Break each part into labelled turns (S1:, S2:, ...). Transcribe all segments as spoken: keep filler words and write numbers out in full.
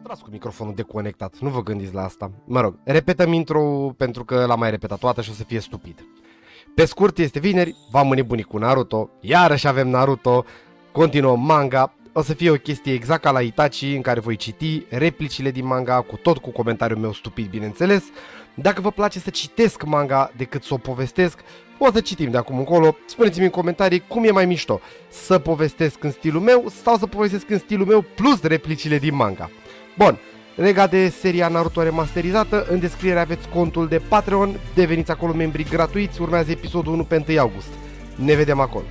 S1: las cu microfonul deconectat, nu vă gândiți la asta. Mă rog, repetăm intro pentru că l-am mai repetat toată și o să fie stupid. Pe scurt, este vineri, v-am înnebunit cu Naruto, iarăși avem Naruto, continuăm manga. O să fie o chestie exact ca la Itachi, în care voi citi replicile din manga, cu tot cu comentariul meu stupid, bineînțeles. Dacă vă place să citesc manga decât să o povestesc, o să citim de acum încolo. Spuneți-mi în comentarii cum e mai mișto, să povestesc în stilul meu sau să povestesc în stilul meu plus replicile din manga. Bun, legat de seria Naruto remasterizată, în descriere aveți contul de Patreon, deveniți acolo membri gratuiți, urmează episodul unu pe întâi august. Ne vedem acolo.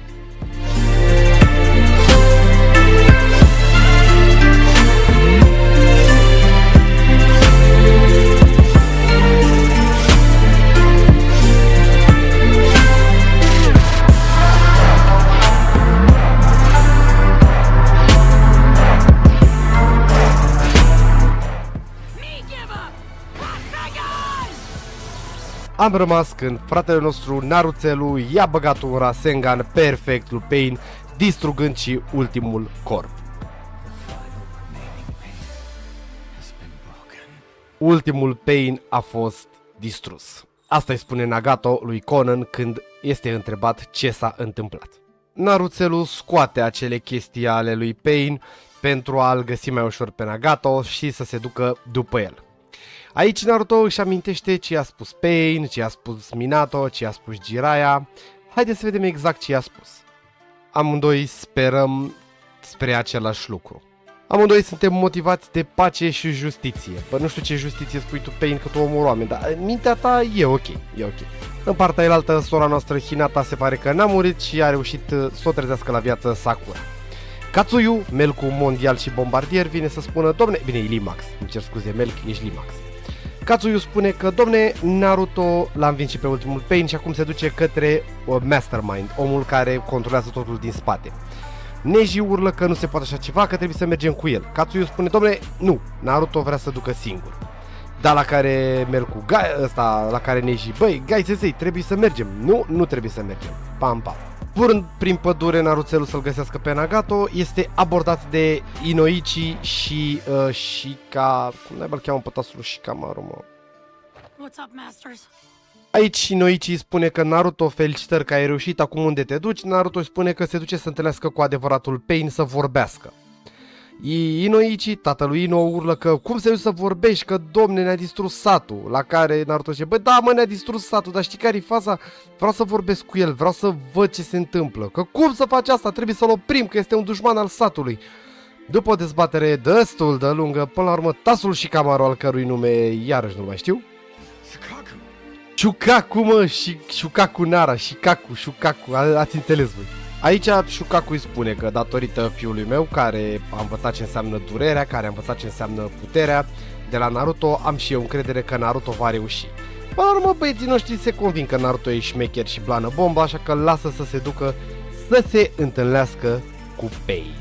S1: Am rămas când fratele nostru Narucelu i-a băgat un Rasengan perfect lui Pain, distrugând și ultimul corp. Ultimul Pain a fost distrus. Asta îi spune Nagato lui Conan când este întrebat ce s-a întâmplat. Narucelu scoate acele chestii ale lui Pain pentru a-l găsi mai ușor pe Nagato și să se ducă după el. Aici Naruto își amintește ce i-a spus Pain, ce i-a spus Minato, ce i-a spus Jiraiya. Haideți să vedem exact ce i-a spus. Amândoi sperăm spre același lucru. Amândoi suntem motivați de pace și justiție. Bă, nu știu ce justiție spui tu, Pain, că tu omori oameni, dar mintea ta e ok, e ok. În partea elaltă, sora noastră Hinata se pare că n-a murit și a reușit să o trezească la viață Sakura. Katsuyu, Melcu mondial și bombardier, vine să spună, domne, bine, e Limax, îmi cer scuze, Melc, ești Limax. Katsuyu spune că, domne, Naruto l-a învins și pe ultimul Pain și acum se duce către uh, Mastermind, omul care controlează totul din spate. Neji urlă că nu se poate așa ceva, că trebuie să mergem cu el. Katsuyu spune, domne, nu, Naruto vrea să ducă singur. Dar la care Melcu, ăsta, la care Neji, băi, gai sensei, trebuie să mergem. Nu, nu trebuie să mergem. Pam, pam. Purând prin pădure Narucelu să-l găsească pe Nagato, este abordat de Inoichi și uh, Shika... Cum naiba îl cheamă pe tasul Shikamaru, mă?
S2: What's up, masters?
S1: Aici Inoichi spune că Naruto, felicitări că ai reușit, acum unde te duci? Naruto spune că se duce să întâlnească cu adevăratul Pain să vorbească. Inoichi, tatălui Ino, urlă că cum se duce să vorbești, că domne ne-a distrus satul. La care Naruto zice, bă da mă, ne-a distrus satul, dar știi care-i faza? Vreau să vorbesc cu el, vreau să văd ce se întâmplă. Că cum să faci asta? Trebuie să-l oprim, că este un dușman al satului. După o dezbatere destul de lungă, până la urmă tasul Shikamaru, al cărui nume iarăși nu mai știu. Shukaku. Shukaku, mă, și Shukaku Nara, Shikaku, Shukaku, ați înțeles voi. Aici Shukaku îi spune că datorită fiului meu, care a învățat ce înseamnă durerea, care a învățat ce înseamnă puterea, de la Naruto, am și eu încredere că Naruto va reuși. Până la urmă, băieții noștri se convin că Naruto e șmecher și blană bomba, așa că lasă să se ducă să se întâlnească cu Pain.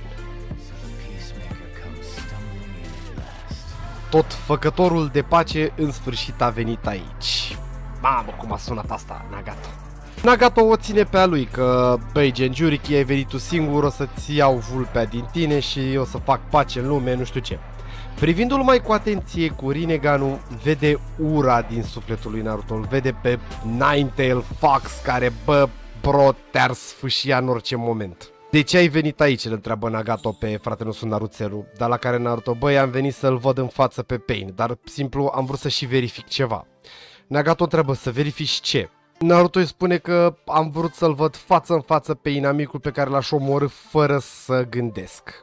S1: Tot făcătorul de pace în sfârșit a venit aici. Mamă, cum a sunat asta, Nagato. Nagato o ține pe a lui că, băi, Genjuriki, ai venit tu singur, o să-ți iau vulpea din tine și o să fac pace în lume, nu știu ce. Privindu-l mai cu atenție cu Rinnegan-ul, vede ura din sufletul lui Naruto, îl vede pe Ninetail Fox care, bă, bro, te-ar sfâșia în orice moment. De ce ai venit aici? Îl întreabă Nagato pe fratele nostru Narucelu, dar la care Naruto, băi, am venit să-l văd în față pe Pain, dar simplu am vrut să și verific ceva. Nagato întreabă, să verifici ce? Naruto îi spune că am vrut să-l văd față în față pe inamicul pe care l-aș omorî fără să gândesc.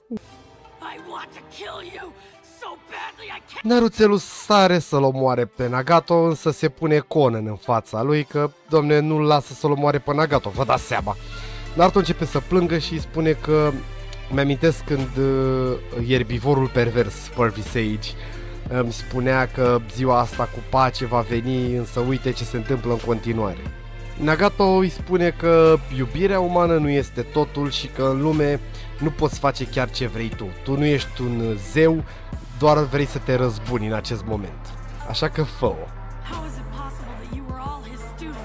S1: Narucelu sare să-l omoare pe Nagato, însă se pune Conan în fața lui că, domne, nu-l lasă să-l omoare pe Nagato, vă dați seama. Naruto începe să plângă și îi spune că mi-amintesc când uh, ierbivorul pervers, Pervy Sage, îmi spunea că ziua asta cu pace va veni, însă uite ce se întâmplă în continuare. Nagato îi spune că iubirea umană nu este totul și că în lume nu poți face chiar ce vrei tu. Tu nu ești un zeu, doar vrei să te răzbuni în acest moment. Așa că fă-o.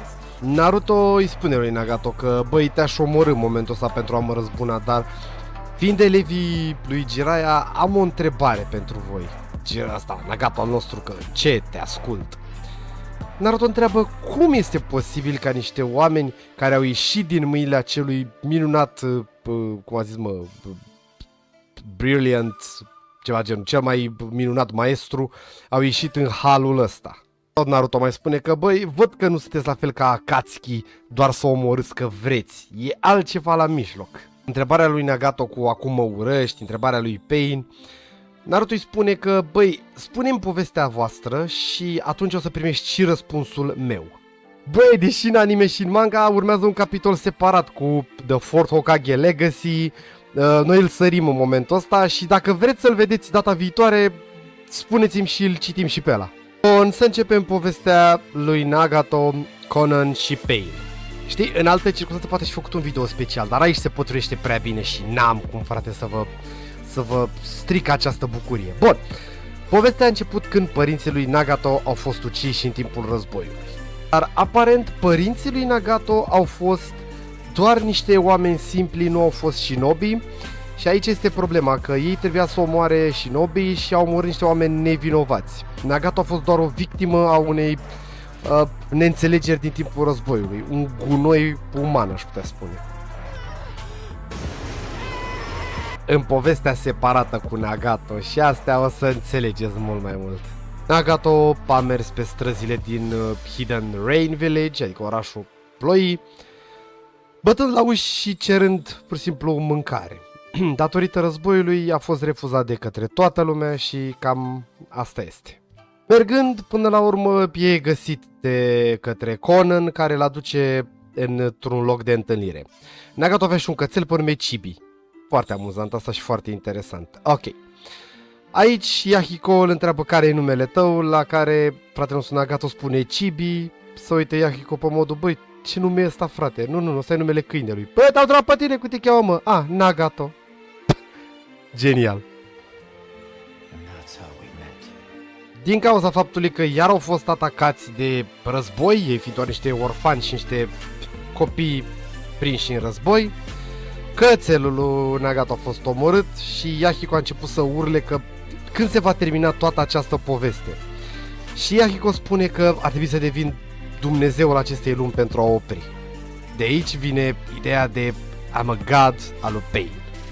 S1: Naruto îi spune lui Nagato că băi, te-aș omorî în momentul ăsta pentru a mă răzbuna, dar Fiind elevii lui Jiraiya, am o întrebare pentru voi. Jiraiya asta, Nagato al nostru, că ce te ascult? Naruto întreabă cum este posibil ca niște oameni care au ieșit din mâinile acelui minunat, cum a zis mă, brilliant, ceva genul, cel mai minunat maestru, au ieșit în halul ăsta. Tot Naruto mai spune că, băi, văd că nu sunteți la fel ca Akatsuki, doar să o omorâți că vreți, e altceva la mijloc. Întrebarea lui Nagato cu acum mă urăști, întrebarea lui Pain, Naruto îi spune că, băi, spune-mi povestea voastră și atunci o să primești și răspunsul meu. Băi, deși în anime și în manga urmează un capitol separat cu The Fourth Hokage Legacy, uh, noi îl sărim în momentul ăsta și dacă vreți să-l vedeți data viitoare, spuneți-mi și îl citim și pe ăla. Bun, să începem povestea lui Nagato, Conan și Pain. Știi, în alte circunstanțe poate și făcut un video special, dar aici se potrivește prea bine și n-am cum, frate, să vă... să vă stric această bucurie. Bun, povestea a început când părinții lui Nagato au fost uciși în timpul războiului. Dar aparent părinții lui Nagato au fost doar niște oameni simpli, nu au fost shinobi. Și aici este problema, că ei trebuia să omoare shinobi și au omorât niște oameni nevinovați. Nagato a fost doar o victimă a unei uh, neînțelegeri din timpul războiului, un gunoi uman, aș putea spune. În povestea separată cu Nagato și astea o să înțelegeți mult mai mult. Nagato a mers pe străzile din uh, Hidden Rain Village, adică orașul ploii, bătând la uși și cerând pur și simplu mâncare. Datorită războiului a fost refuzat de către toată lumea și cam asta este. Mergând, până la urmă e găsit de către Conan, care îl aduce într-un loc de întâlnire. Nagato avea și un cățel pe nume Chibi. Foarte amuzant asta și foarte interesant. Ok. Aici Yahiko îl întreabă care e numele tău, la care fratele nostru Nagato spune Chibi. Să uite Yahiko pe modul, băi, ce nume e ăsta, frate? Nu, nu, nu, ăsta e numele câinelui. Băi, te-au întrebat pe tine, cum te cheamă, mă? Ah, Nagato. Genial. Din cauza faptului că iar au fost atacați de război, ei fiind doar niște orfani și niște copii prinși în război, cățelul lui Nagato a fost omorât și Yahiko a început să urle că când se va termina toată această poveste. Și Yahiko spune că ar trebui să devin Dumnezeul acestei lumi pentru a opri. De aici vine ideea de I'm a God al lui Pain.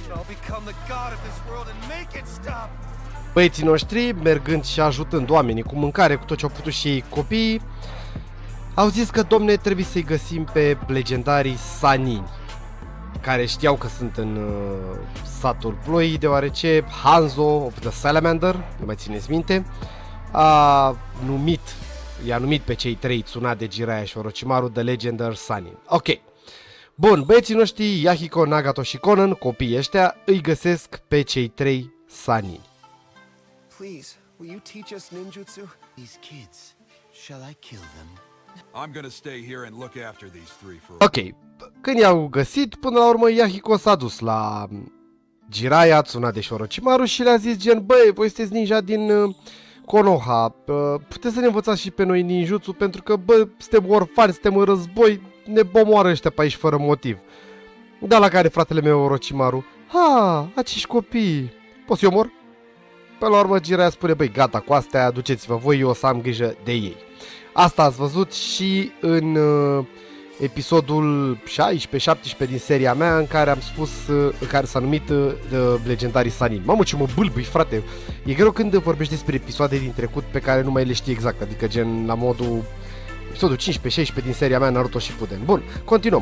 S1: Băieții noștri, mergând și ajutând oamenii cu mâncare, cu tot ce au putut și ei copiii, au zis că, domne, trebuie să-i găsim pe legendarii Sanini, care știau că sunt în uh, satul ploii, deoarece Hanzo of the Salamander, nu mai țineți minte, a numit, i-a numit pe cei trei, Tsunade, Jiraiya și Orochimaru, The Legendary Sannin. Ok. Bun, băieții noștri, Yahiko, Nagato și Conan, copiii ăștia, îi găsesc pe cei trei Sannin.
S3: Please, will you teach us ninjutsu? These kids, shall I kill them?
S4: I'm gonna stay here and look after these three for.
S1: Ok, când i-au găsit, până la urmă Yahiko s-a dus la Jiraiya, Tsunade și Orochimaru și le-a zis gen, băi, voi sunteți ninja din uh, Konoha, uh, puteți să ne învățați și pe noi ninjutsu pentru că, bă, suntem orfani, suntem în război, ne bomoară ăștia pe aici fără motiv. Dar la care fratele meu Orochimaru, ha, acești copii, poți să-i omor? Pe la urmă Jiraiya spune, băi, gata cu astea, duceți-vă voi, eu o să am grijă de ei. Asta ați văzut și în uh, episodul șaisprezece șaptesprezece din seria mea în care am spus, uh, în care s-a numit uh, Legendarii Sannin. Mamă, ce mă bâlbâi, frate! E greu când vorbești despre episoade din trecut pe care nu mai le știi exact, adică gen la modul episodul cincisprezece șaisprezece din seria mea Naruto Shippuden. Bun, continuăm.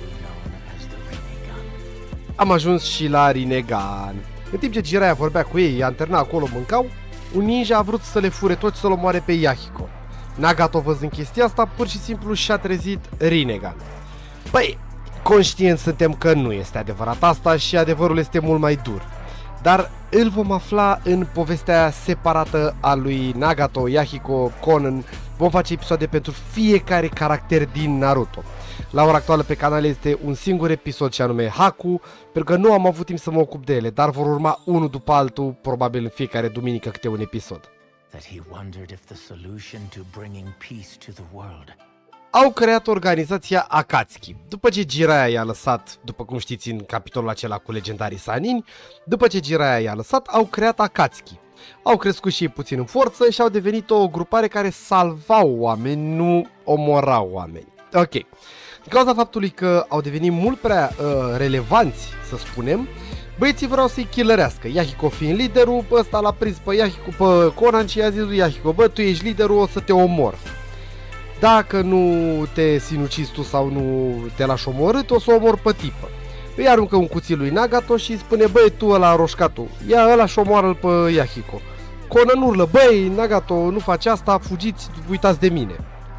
S1: Am ajuns și la Rinnegan. În timp ce Jiraiya vorbea cu ei, i-a antrenat acolo, mâncau, un ninja a vrut să le fure toți, să-l omoare pe Yahiko. Nagato, văzând chestia asta, pur și simplu și-a trezit Rinnegan. Păi, conștient suntem că nu este adevărat asta și adevărul este mult mai dur. Dar îl vom afla în povestea separată a lui Nagato, Yahiko, Conan. Vom face episoade pentru fiecare caracter din Naruto. La ora actuală pe canal este un singur episod și anume Haku, pentru că nu am avut timp să mă ocup de ele, dar vor urma unul după altul, probabil în fiecare duminică câte un episod.
S5: That he wondered if the solution to bringing peace to the world
S1: au creat organizația Akatsuki. După ce Jiraiya i-a lăsat, după cum știți în capitolul acela cu legendarii Sannin, după ce Jiraiya i-a lăsat, au creat Akatsuki. Au crescut și ei puțin în forță și au devenit o grupare care salvau oameni, nu omorau oameni. Ok. Din cauza faptului că au devenit mult prea uh, relevanți, să spunem, băieții vreau să-i killerească. Yahiko fiind liderul, ăsta l-a prins pe Yahiko, pe Conan și i-a zis lui Yahiko, bă, tu ești liderul, o să te omor. Dacă nu te sinucizi tu sau nu te lași omorât, o să o omor pe tipă. Îi aruncă un cuțit lui Nagato și îi spune, băi, tu ăla roșcatul, ia ăla și omoară-l pe Yahiko. Conan urlă, băi, Nagato, nu faci asta, fugiți, uitați de mine.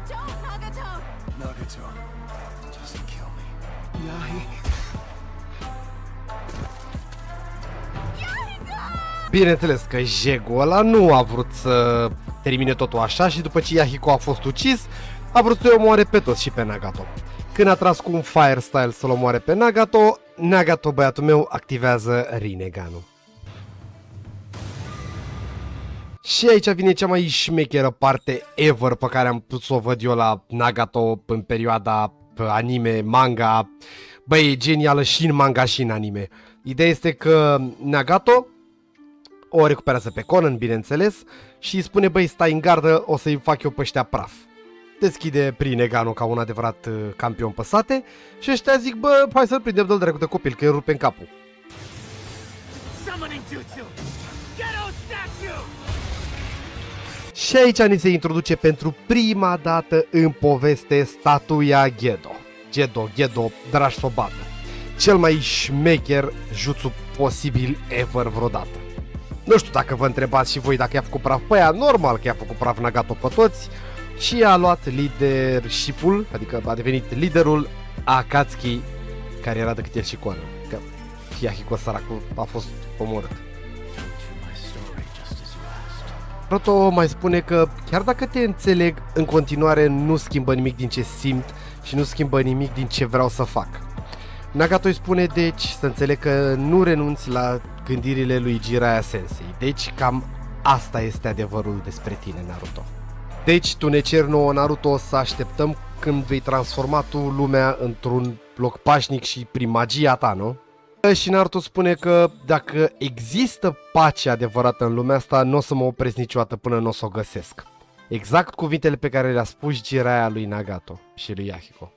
S1: Bineînțeles că Jego ăla nu a vrut să termine totul așa și după ce Yahiko a fost ucis, a vrut să-i omoare pe toți și pe Nagato. Când a tras cu un Fire Style să-l omoare pe Nagato, Nagato, băiatul meu, activează Rinnegan-ul. Și aici vine cea mai șmecheră parte ever pe care am putut să o văd eu la Nagato în perioada anime, manga. Băi, e genială și în manga și în anime. Ideea este că Nagato o recuperează pe Conan, bineînțeles, și îi spune, băi, stai în gardă, o să-i fac eu pe ăștia praf. Deschide Rinnegan-ul ca un adevărat uh, campion pe sate și ăștia zic, bă, hai să-l prindem de-l dracu de copil, că îi rupe în capul. Și aici ni se introduce pentru prima dată în poveste statuia Gedo. Gedo, Gedo, dragi să o bată. Cel mai șmecher jutsu posibil ever vreodată. Nu știu dacă vă întrebați și voi dacă i-a făcut praf pe ea, normal că i-a făcut praf Nagato pe toți și a luat leadership-ul, adică a devenit liderul Akatsuki, care era decât el și Conan, că Yahiko săracul a fost omorât. Naruto mai spune că chiar dacă te înțeleg, în continuare nu schimbă nimic din ce simt și nu schimbă nimic din ce vreau să fac. Nagato îi spune deci să înțeleg că nu renunți la gândirile lui Jiraiya Sensei. Deci cam asta este adevărul despre tine, Naruto. Deci tu ne ceri nouă, Naruto, să așteptăm când vei transforma tu lumea într-un loc pașnic și prin magia ta, nu? Și Naruto spune că dacă există pace adevărată în lumea asta, nu o să mă opresc niciodată până nu o să o găsesc. Exact cuvintele pe care le-a spus Jiraiya lui Nagato și lui Yahiko.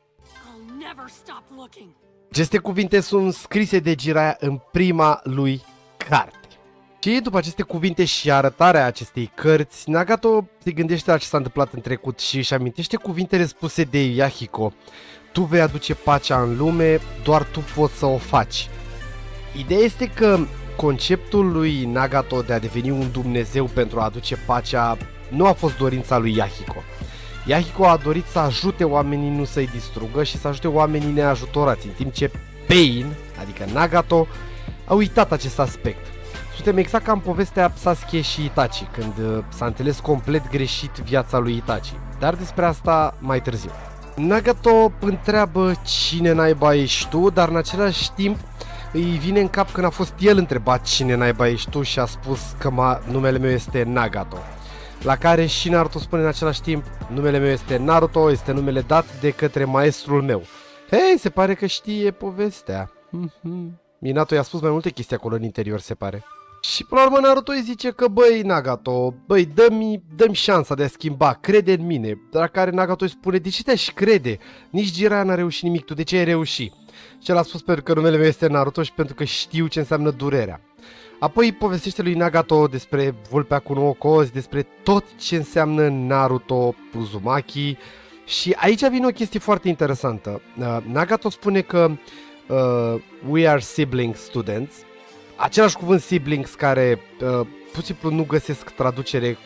S1: Aceste cuvinte sunt scrise de Jiraiya în prima lui carte. Și după aceste cuvinte și arătarea acestei cărți, Nagato se gândește la ce s-a întâmplat în trecut și își amintește cuvintele spuse de Yahiko. Tu vei aduce pacea în lume, doar tu poți să o faci. Ideea este că conceptul lui Nagato de a deveni un Dumnezeu pentru a aduce pacea nu a fost dorința lui Yahiko. Yahiko a dorit să ajute oamenii, nu să-i distrugă, și să ajute oamenii neajutorați, în timp ce Pain, adică Nagato, a uitat acest aspect. Suntem exact ca în povestea Sasuke și Itachi, când uh, s-a înțeles complet greșit viața lui Itachi, dar despre asta mai târziu. Nagato întreabă cine naiba ești tu, dar în același timp îi vine în cap când a fost el întrebat cine naiba ești tu și a spus că ma, numele meu este Nagato. La care și Naruto spune în același timp, numele meu este Naruto, este numele dat de către maestrul meu. Hei, se pare că știe povestea. Minato i-a spus mai multe chestii acolo în interior, se pare. Și până la urmă Naruto îi zice că, băi, Nagato, băi, dă-mi dă-mi șansa de a schimba, crede în mine. La care Nagato îi spune, de ce te-aș crede? Nici Jiraiya n-a reușit nimic, tu de ce ai reușit? Și el a spus pentru că numele meu este Naruto și pentru că știu ce înseamnă durerea. Apoi povestește lui Nagato despre vulpea cu nouă cozi, despre tot ce înseamnă Naruto Uzumaki. Și aici vine o chestie foarte interesantă. Uh, Nagato spune că uh, we are sibling students. Același cuvânt siblings care uh, pur și simplu nu găsesc traducere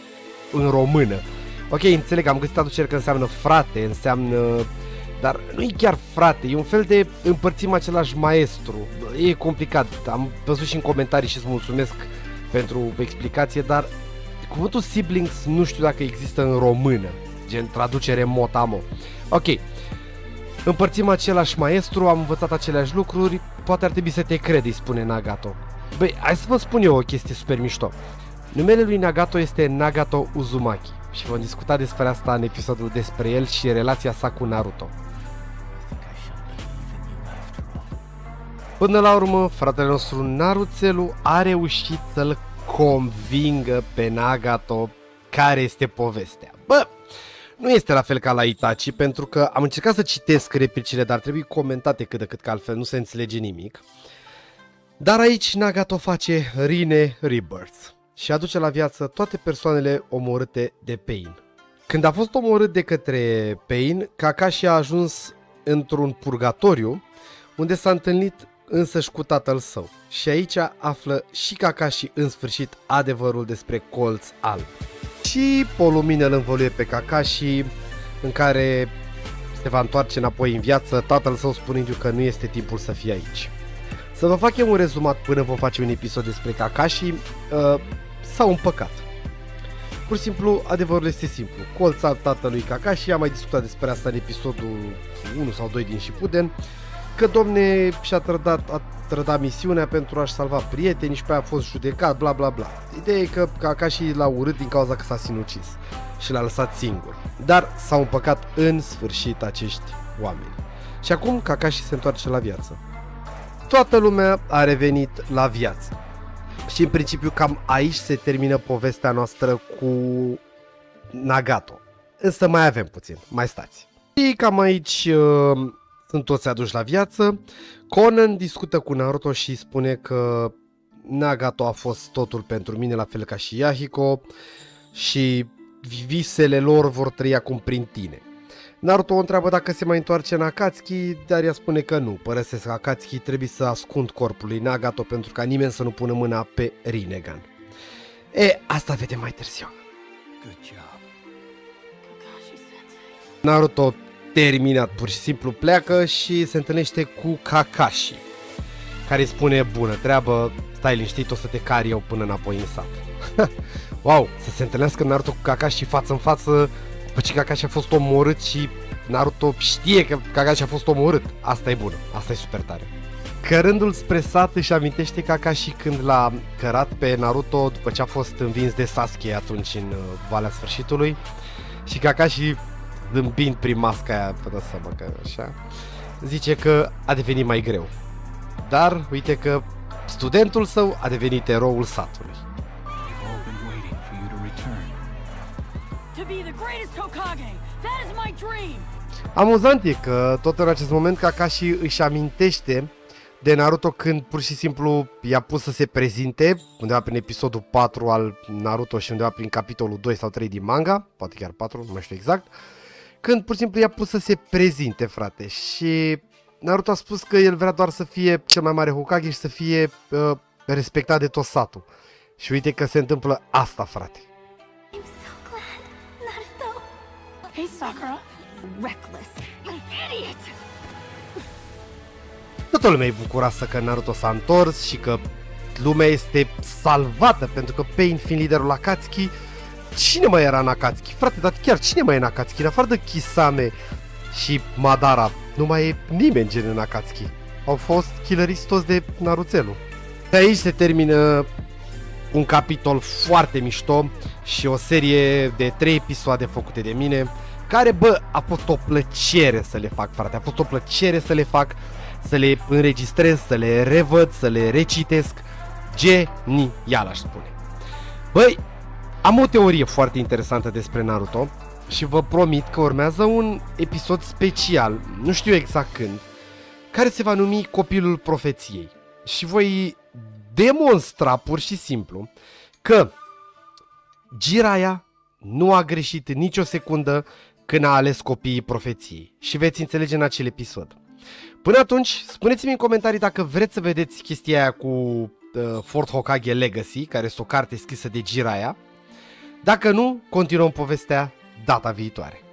S1: în română. Ok, înțeleg, am găsit traducere că înseamnă frate, înseamnă... Dar nu e chiar frate, e un fel de împărțim același maestru. E complicat, am văzut și în comentarii și îți mulțumesc pentru explicație, dar cuvântul siblings nu știu dacă există în română, gen traducere mot-a-mo. Ok, împărțim același maestru, am învățat aceleași lucruri, poate ar trebui să te credi, spune Nagato. Băi, hai să vă spun eu o chestie super mișto. Numele lui Nagato este Nagato Uzumaki. și vom discuta despre asta în episodul despre el și relația sa cu Naruto. Până la urmă, fratele nostru Naruțelu a reușit să-l convingă pe Nagato care este povestea. Bă, nu este la fel ca la Itachi, pentru că am încercat să citesc replicile, dar trebuie comentate cât de cât, că altfel nu se înțelege nimic. Dar aici Nagato face Rine Rebirth și aduce la viață toate persoanele omorâte de Pain. Când a fost omorât de către Pain, Kakashi a ajuns într-un purgatoriu unde s-a întâlnit însăși cu tatăl său. Și aici află și Kakashi în sfârșit adevărul despre Colț Alb. Și o lumină îl învăluie pe Kakashi, în care se va întoarce înapoi în viață, tatăl său spunându-i că nu este timpul să fie aici. Să vă fac eu un rezumat până vom face un episod despre Kakashi, uh, s-au împăcat. Pur și simplu, adevărul este simplu. Colț Alb tatălui Kakashi, am mai discutat despre asta în episodul unu sau doi din Shippuden, că domne și-a trădat, a trădat misiunea pentru a-și salva prietenii și pe aia a fost judecat, bla bla bla. Ideea e că Kakashi l-a urât din cauza că s-a sinucis și l-a lăsat singur. Dar s-au împăcat în sfârșit acești oameni. Și acum Kakashi se întoarce la viață. Toată lumea a revenit la viață. Și în principiu cam aici se termină povestea noastră cu Nagato. Însă mai avem puțin, mai stați. Și cam aici uh, sunt toți aduși la viață. Conan discută cu Naruto și spune că Nagato a fost totul pentru mine, la fel ca și Yahiko, și visele lor vor trăi acum prin tine. Naruto o întreabă dacă se mai întoarce în Akatsuki, dar ea spune că nu, părăsesc Akatsuki, trebuie să ascund corpul lui Nagato pentru ca nimeni să nu pună mâna pe Rinnegan. E, asta vedem mai târziu.
S3: Good job.
S1: Naruto, terminat, pur și simplu pleacă și se întâlnește cu Kakashi, care îi spune: bună treabă, stai liniștit, o să te car eu până înapoi în sat. Wow, să se întâlnească Naruto cu Kakashi față în față, după ce Kakashi a fost omorât și Naruto știe că Kakashi a fost omorât. Asta e bună, asta e super tare. Cărându-l spre sat își amintește Kakashi când l-a cărat pe Naruto după ce a fost învins de Sasuke atunci în Valea Sfârșitului. Și Kakashi, zâmbind prin masca aia, vă dați seama că așa, zice că a devenit mai greu. Dar uite că studentul său a devenit eroul satului. Amuzant e că tot în acest moment Kakashi își amintește de Naruto când pur și simplu i-a pus să se prezinte undeva prin episodul patru al Naruto și undeva prin capitolul doi sau trei din manga, poate chiar patru, nu mai știu exact, când pur și simplu i-a pus să se prezinte, frate, și Naruto a spus că el vrea doar să fie cel mai mare Hokage și să fie uh, respectat de tot satul. Și uite că se întâmplă asta, frate.
S2: I'm so glad, Naruto. Hey, Sakura. Reckless. You idiot.
S1: Toată lumea e bucuroasă că Naruto s-a întors și că lumea este salvată, pentru că Pain fiind liderul Akatsuki, cine mai era în Akatsuki? Frate, dar chiar cine mai e în Akatsuki? În afară de Kisame și Madara, nu mai e nimeni gen în Akatsuki. Au fost killeriți toți de Naruțelu. De aici se termină un capitol foarte mișto și o serie de trei episoade făcute de mine, care, bă, a fost o plăcere să le fac, frate, a fost o plăcere să le fac, să le înregistrez, să le revăd, să le recitesc. Genial, aș spune. Băi, am o teorie foarte interesantă despre Naruto și vă promit că urmează un episod special, nu știu exact când, care se va numi Copilul Profeției. Și voi demonstra pur și simplu că Jiraiya nu a greșit nicio secundă când a ales Copiii Profeției. Și veți înțelege în acel episod. Până atunci, spuneți-mi în comentarii dacă vreți să vedeți chestia aia cu uh, Fort Hokage Legacy, care este o carte scrisă de Jiraiya. Dacă nu, continuăm povestea data viitoare.